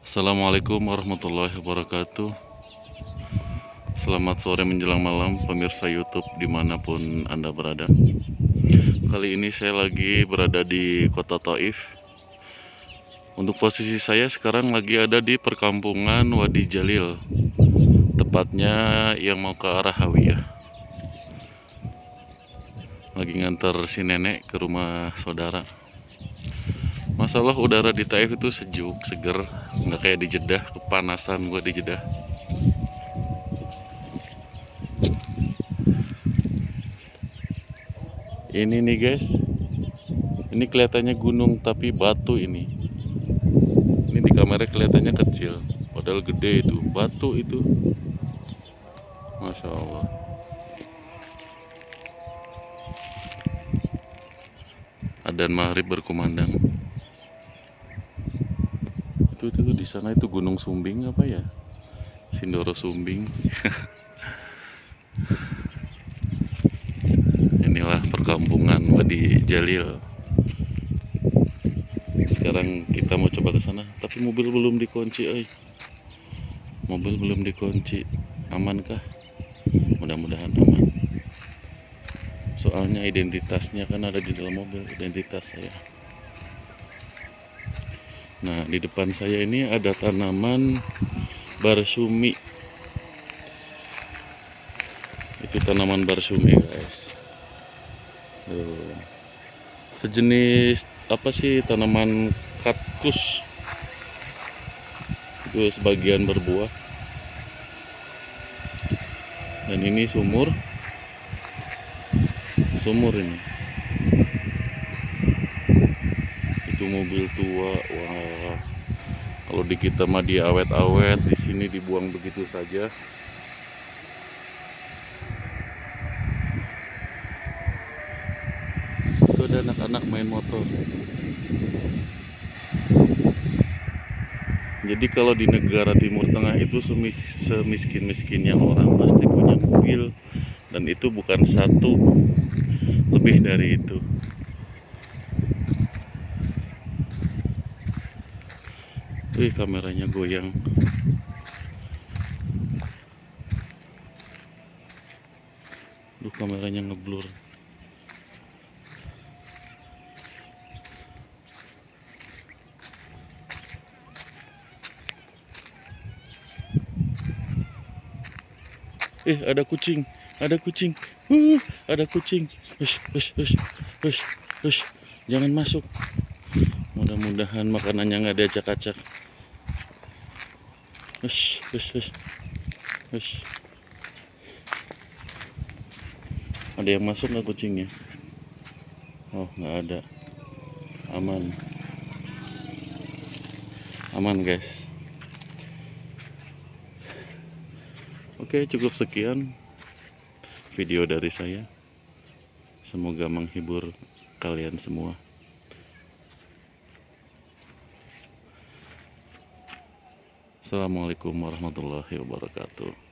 Assalamualaikum warahmatullahi wabarakatuh. Selamat sore menjelang malam pemirsa YouTube dimanapun Anda berada. Kali ini saya lagi berada di kota Taif. Untuk posisi saya sekarang lagi ada di perkampungan Wadi Jalil, tepatnya yang mau ke arah Hawiyah. Lagi nganter si nenek ke rumah saudara. Masalah udara di Taif itu sejuk, seger, nggak kayak di Jeddah. Kepanasan gua di Jeddah. Ini nih guys, ini kelihatannya gunung tapi batu ini. Ini di kamera kelihatannya kecil, padahal gede itu, batu itu. Masya Allah. Adzan maghrib berkumandang. Itu di sana itu Gunung Sumbing apa ya? Sindoro Sumbing. Inilah perkampungan Wadi Jalil. Sekarang kita mau coba ke sana, tapi mobil belum dikunci, Mobil belum dikunci. Amankah? Mudah-mudahan aman. Soalnya identitasnya kan ada di dalam mobil, identitas saya. Nah, di depan saya ini ada tanaman barsumi. Itu tanaman barsumi, guys. Sejenis apa sih, tanaman kaktus. Itu sebagian berbuah. Dan ini sumur ini. Itu mobil tua. Wah, kalau di kita mah diawet-awet, di sini dibuang begitu saja. Itu ada anak-anak main motor. Jadi kalau di negara Timur Tengah itu semiskin-miskinnya orang pasti punya mobil, dan itu bukan satu, lebih dari itu. Wih, kameranya goyang. Duh, kameranya ngeblur. Ada kucing, ada kucing. Ada kucing. Hush, hush, hush, hush, hush. Jangan masuk. Mudah-mudahan makanannya nggak diacak-acak. Hush, hush, hush, hush. Ada yang masuk nggak kucingnya? Oh, nggak ada. Aman. Aman, guys. Oke, cukup sekian video dari saya. Semoga menghibur kalian semua. Assalamualaikum warahmatullahi wabarakatuh.